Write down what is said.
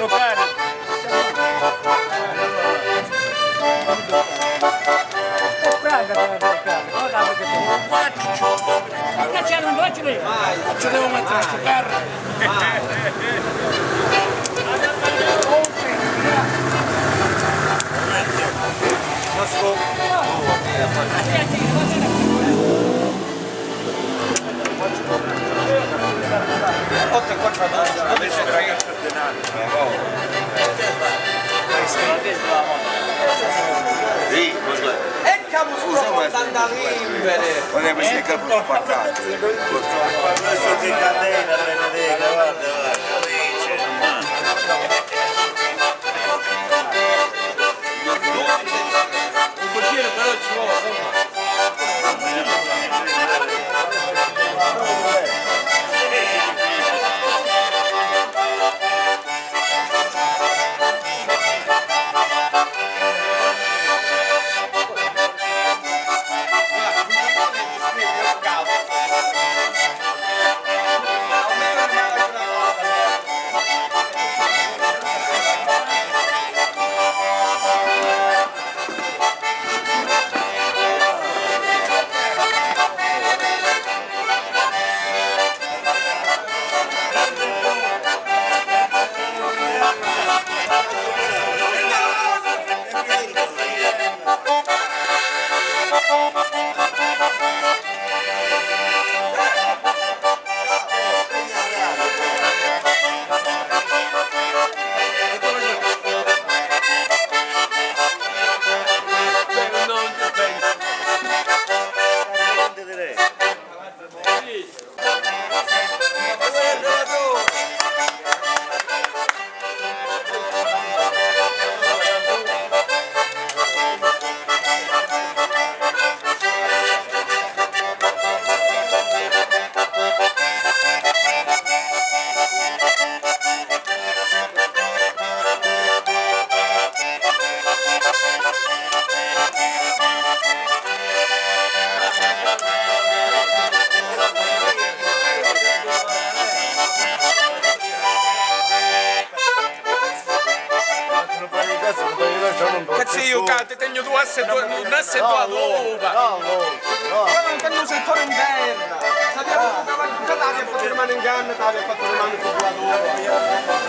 Ci devo mettere a giocare. E cavolo scusa, tanta vivere! Volevo essere capo spaccato. Questo di catena, Benedetta, guarda, Un cucchiaio però ci vuole. Cazzo io ti tengo tu un assetto a uva. Ma non tengo settore in terra! Sappiamo che davanti a te fatto rimane in canna, ti fatto rimane il procuratore.